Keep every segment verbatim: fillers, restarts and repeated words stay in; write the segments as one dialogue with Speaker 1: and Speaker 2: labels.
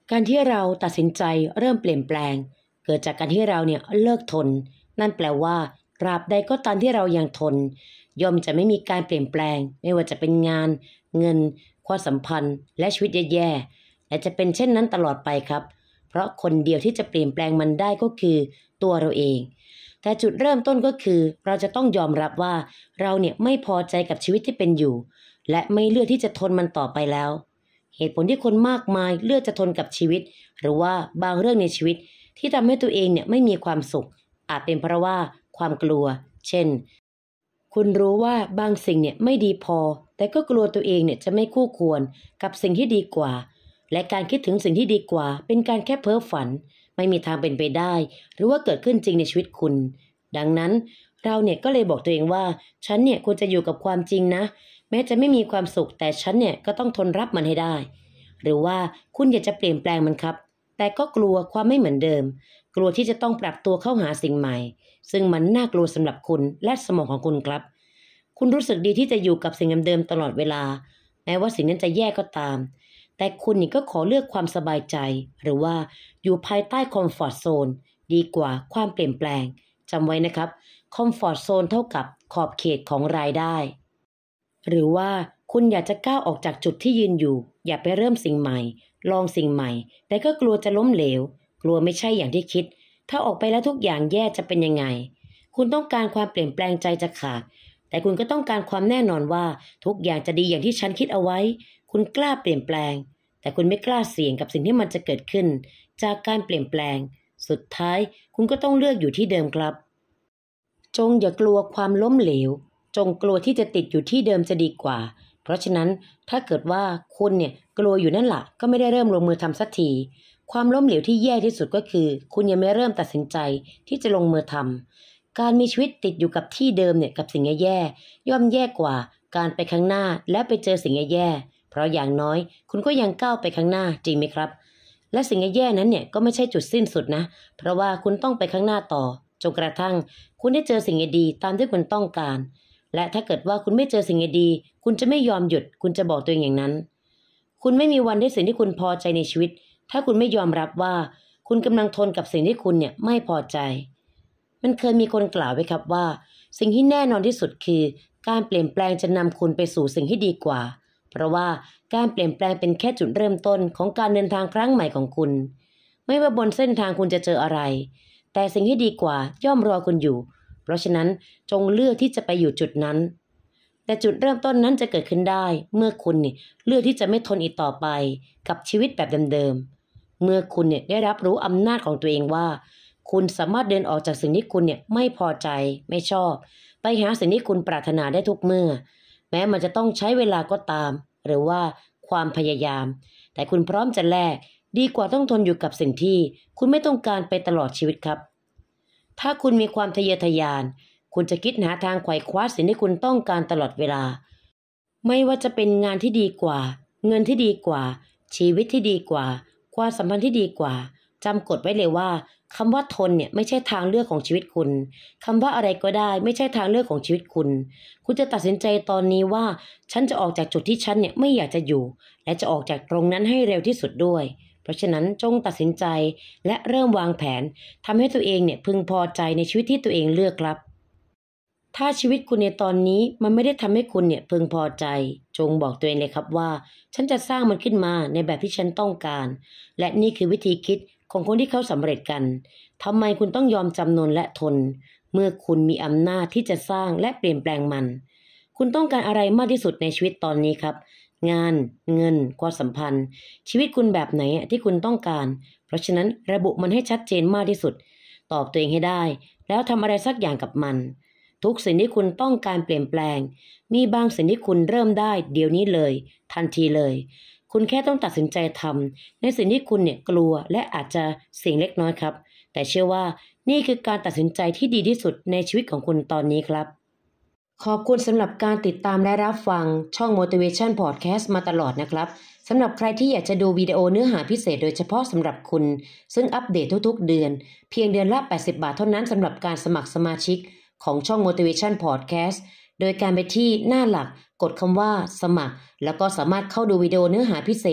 Speaker 1: การที่เราตัดสินใจเริ่มเปลี่ยนแปลงเกิดจากการที่เราเนี่ยเลิกทนนั่นแปลว่าตราบใดก็ตามที่เรายังทนย่อมจะไม่มีการเปลี่ยนแปลงไม่ว่าจะเป็นงานเงินความสัมพันธ์และชีวิตแย่ๆและจะเป็นเช่นนั้นตลอดไปครับเพราะคนเดียวที่จะเปลี่ยนแปลงมันได้ก็คือตัวเราเองแต่จุดเริ่มต้นก็คือเราจะต้องยอมรับว่าเราเนี่ยไม่พอใจกับชีวิตที่เป็นอยู่และไม่เลือกที่จะทนมันต่อไปแล้วเหตุผลที่คนมากมายเลือกจะทนกับชีวิตหรือว่าบางเรื่องในชีวิตที่ทำให้ตัวเองเนี่ยไม่มีความสุขอาจเป็นเพราะว่าความกลัวเช่นคุณรู้ว่าบางสิ่งเนี่ยไม่ดีพอแต่ก็กลัวตัวเองเนี่ยจะไม่คู่ควรกับสิ่งที่ดีกว่าและการคิดถึงสิ่งที่ดีกว่าเป็นการแค่เพ้อฝันไม่มีทางเป็นไปได้หรือว่าเกิดขึ้นจริงในชีวิตคุณดังนั้นเราเนี่ยก็เลยบอกตัวเองว่าฉันเนี่ยควรจะอยู่กับความจริงนะแม้จะไม่มีความสุขแต่ฉันเนี่ยก็ต้องทนรับมันให้ได้หรือว่าคุณอยากจะเปลี่ยนแปลงมันครับแต่ก็กลัวความไม่เหมือนเดิมกลัวที่จะต้องปรับตัวเข้าหาสิ่งใหม่ซึ่งมันน่ากลัวสำหรับคุณและสมองของคุณครับคุณรู้สึกดีที่จะอยู่กับสิ่งเดิมๆตลอดเวลาแม้ว่าสิ่งนั้นจะแย่ก็ตามแต่คุณนี่ก็ขอเลือกความสบายใจหรือว่าอยู่ภายใต้คอมฟอร์ตโซนดีกว่าความเปลี่ยนแปลงจำไว้นะครับคอมฟอร์ตโซนเท่ากับขอบเขตของรายได้หรือว่าคุณอยากจะก้าวออกจากจุดที่ยืนอยู่อย่าไปเริ่มสิ่งใหม่ลองสิ่งใหม่แต่ก็กลัวจะล้มเหลวกลัวไม่ใช่อย่างที่คิดถ้าออกไปแล้วทุกอย่างแย่จะเป็นยังไงคุณต้องการความเปลี่ยนแปลงใจจะขาดแต่คุณก็ต้องการความแน่นอนว่าทุกอย่างจะดีอย่างที่ฉันคิดเอาไว้คุณกล้าเปลี่ยนแปลงแต่คุณไม่กล้าเสี่ยงกับสิ่งที่มันจะเกิดขึ้นจากการเปลี่ยนแปลงสุดท้ายคุณก็ต้องเลือกอยู่ที่เดิมครับจงอย่ากลัวความล้มเหลวจงกลัวที่จะติดอยู่ที่เดิมจะดีกว่าเพราะฉะนั้นถ้าเกิดว่าคุณเนี่ยกลัวอยู่นั่นแหละก็ไม่ได้เริ่มลงมือทำสักทีความล้มเหลวที่แย่ที่สุดก็คือคุณยังไม่เริ่มตัดสินใจที่จะลงมือทำการมีชีวิตติดอยู่กับที่เดิมเนี่ยกับสิ่งแย่ๆย่อมแย่กว่าการไปข้างหน้าและไปเจอสิ่งแย่ๆเพราะอย่างน้อยคุณก็ยังก้าวไปข้างหน้าจริงไหมครับและสิ่งแย่ๆนั้นเนี่ยก็ไม่ใช่จุดสิ้นสุดนะเพราะว่าคุณต้องไปข้างหน้าต่อจนกระทั่งคุณได้เจอสิ่งดีตามที่คุณต้องการและถ้าเกิดว่าคุณไม่เจอสิ่งดีคุณจะไม่ยอมหยุดคุณจะบอกตัวเองอย่างนั้นคุณไม่มีวันได้สิ่งที่คุณพอใจในชีวิตถ้าคุณไม่ยอมรับว่าคุณกำลังทนกับสิ่งที่คุณเนี่ยไม่พอใจมันเคยมีคนกล่าวไว้ครับว่าสิ่งที่แน่นอนที่สุดคือการเปลี่ยนแปลงจะนำคุณไปสู่สิ่งที่ดีกว่าเพราะว่าการเปลี่ยนแปลงเป็นแค่จุดเริ่มต้นของการเดินทางครั้งใหม่ของคุณไม่ว่าบนเส้นทางคุณจะเจออะไรแต่สิ่งที่ดีกว่าย่อมรอคุณอยู่เพราะฉะนั้นจงเลือกที่จะไปอยู่จุดนั้นแต่จุดเริ่มต้นนั้นจะเกิดขึ้นได้เมื่อคุณเนี่ยเลือกที่จะไม่ทนอีกต่อไปกับชีวิตแบบเดิมๆเมื่อคุณเนี่ยได้รับรู้อำนาจของตัวเองว่าคุณสามารถเดินออกจากสิ่งที่คุณเนี่ยไม่พอใจไม่ชอบไปหาสิ่งที่คุณปรารถนาได้ทุกเมื่อแม้มันจะต้องใช้เวลาก็ตามหรือว่าความพยายามแต่คุณพร้อมจะแลกดีกว่าต้องทนอยู่กับสิ่งที่คุณไม่ต้องการไปตลอดชีวิตครับถ้าคุณมีความทะเยอทะยานคุณจะคิดหาทางไขว่คว้าสิ่งที่คุณต้องการตลอดเวลาไม่ว่าจะเป็นงานที่ดีกว่าเงินที่ดีกว่าชีวิตที่ดีกว่าความสัมพันธ์ที่ดีกว่าจำกฎไว้เลยว่าคำว่าทนเนี่ยไม่ใช่ทางเลือกของชีวิตคุณคำว่าอะไรก็ได้ไม่ใช่ทางเลือกของชีวิตคุณคุณจะตัดสินใจตอนนี้ว่าฉันจะออกจากจุดที่ฉันเนี่ยไม่อยากจะอยู่และจะออกจากตรงนั้นให้เร็วที่สุดด้วยเพราะฉะนั้นจงตัดสินใจและเริ่มวางแผนทำให้ตัวเองเนี่ยพึงพอใจในชีวิตที่ตัวเองเลือกครับถ้าชีวิตคุณในตอนนี้มันไม่ได้ทำให้คุณเนี่ยพึงพอใจจงบอกตัวเองเลยครับว่าฉันจะสร้างมันขึ้นมาในแบบที่ฉันต้องการและนี่คือวิธีคิดของคนที่เขาสำเร็จกันทำไมคุณต้องยอมจำนนและทนเมื่อคุณมีอำนาจที่จะสร้างและเปลี่ยนแปลงมันคุณต้องการอะไรมากที่สุดในชีวิตตอนนี้ครับงานเงินความสัมพันธ์ชีวิตคุณแบบไหนที่คุณต้องการเพราะฉะนั้นระบุมันให้ชัดเจนมากที่สุดตอบตัวเองให้ได้แล้วทำอะไรสักอย่างกับมันทุกสิ่งที่คุณต้องการเปลี่ยนแปลงมีบางสิ่งที่คุณเริ่มได้เดี๋ยวนี้เลยทันทีเลยคุณแค่ต้องตัดสินใจทำในสิ่งที่คุณเนี่ยกลัวและอาจจะเสี่ยงเล็กน้อยครับแต่เชื่อว่านี่คือการตัดสินใจที่ดีที่สุดในชีวิตของคุณตอนนี้ครับขอบคุณสำหรับการติดตามและรับฟังช่อง Motivation Podcast มาตลอดนะครับสำหรับใครที่อยากจะดูวิดีโอเนื้อหาพิเศษโดยเฉพาะสำหรับคุณซึ่งอัปเดตทุกๆเดือนเพียงเดือนละแปดสิบบาทเท่านั้นสำหรับการสมัครสมาชิกของช่อง Motivation Podcast โดยการไปที่หน้าหลักกดคำว่าสมัครแล้วก็สามารถเข้าดูวิดีโอเนื้อหาพิเศษ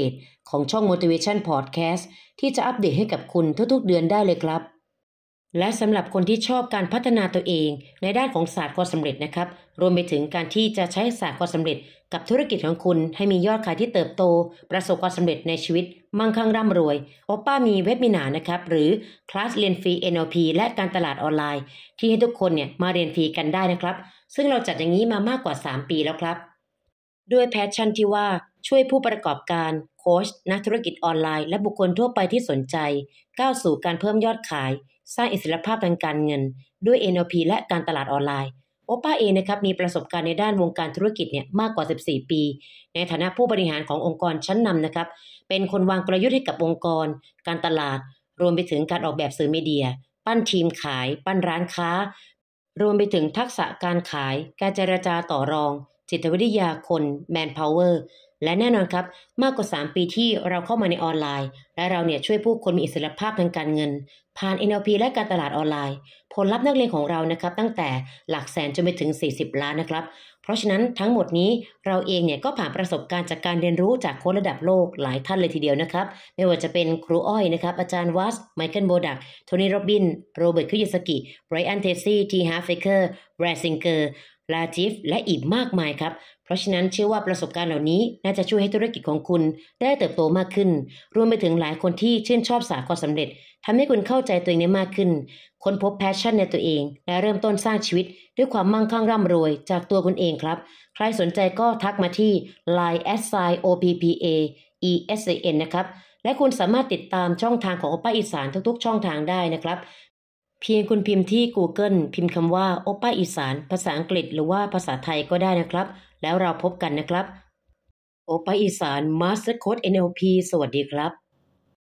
Speaker 1: ของช่อง Motivation Podcast ที่จะอัปเดตให้กับคุณทุกๆเดือนได้เลยครับและสำหรับคนที่ชอบการพัฒนาตัวเองในด้านของศาสตร์ความสำเร็จนะครับรวมไปถึงการที่จะใช้ศาสตร์ความสำเร็จกับธุรกิจของคุณให้มียอดขายที่เติบโตประสบความสำเร็จในชีวิตมั่งคั่งร่ำรวยโอป้ามีเว็บมินาร์นะครับหรือคลาสเรียนฟรี เอ็น แอล พี และการตลาดออนไลน์ที่ให้ทุกคนเนี่ยมาเรียนฟรีกันได้นะครับซึ่งเราจัดอย่างนี้มามากกว่าสามปีแล้วครับด้วยแพชชั่นที่ว่าช่วยผู้ประกอบการโค้ชนักธุรกิจออนไลน์และบุคคลทั่วไปที่สนใจก้าวสู่การเพิ่มยอดขายสร้างอิสรภาพทางการเงินด้วย เอ็น แอล พี และการตลาดออนไลน์โอป้าเองนะครับมีประสบการณ์ในด้านวงการธุรกิจเนี่ยมากกว่าสิบสี่ปีในฐานะผู้บริหารขององค์กรชั้นนำนะครับเป็นคนวางกลยุทธ์ให้กับองค์กรการตลาดรวมไปถึงการออกแบบสื่อมีเดียปั้นทีมขายปั้นร้านค้ารวมไปถึงทักษะการขายการเจรจาต่อรองจิตวิทยาคน Manpower และแน่นอนครับมากกว่าสามปีที่เราเข้ามาในออนไลน์และเราเนี่ยช่วยผู้คนมีอิสรภาพทางการเงินผ่าน เอ็น แอล พี และการตลาดออนไลน์ผลลัพธ์นักเรียนของเรานะครับตั้งแต่หลักแสนจนไปถึงสี่สิบล้านนะครับเพราะฉะนั้นทั้งหมดนี้เราเองเนี่ยก็ผ่านประสบการณ์จากการเรียนรู้จากโค้ชระดับโลกหลายท่านเลยทีเดียวนะครับไม่ว่าจะเป็นครูอ้อยนะครับอาจารย์วัสไมเคิลโบดักโทนี่โรบินโรเบิร์ตคิยาสกิไบรอันเทซี่ทีฮาร์เฟเกอร์แบรซิงเกอร์ลาจิฟและอีกมากมายครับเพราะฉะนั้นเชื่อว่าประสบการณ์เหล่านี้น่าจะช่วยให้ธุรกิจของคุณได้เติบโตมากขึ้นรวมไปถึงหลายคนที่ชื่นชอบศาสตร์ความสำเร็จทำให้คุณเข้าใจตัวเองได้มากขึ้นค้นพบแพชชั่นในตัวเองและเริ่มต้นสร้างชีวิตด้วยความมั่งคั่งร่ำรวยจากตัวคุณเองครับใครสนใจก็ทักมาที่ ไลน์ แอท ไซน์ โอ พี พี เอ อี เอส เอ เอ็น นะครับและคุณสามารถติดตามช่องทางของโอป้าอีสานทุกๆช่องทางได้นะครับเพียงคุณพิมพ์ที่ Google พิมพ์คำว่าโอป้าอีสานภาษาอังกฤษหรือว่าภาษาไทยก็ได้นะครับแล้วเราพบกันนะครับโอป้าอีสาน Master Coach เอ็น แอล พี สวัสดีครับ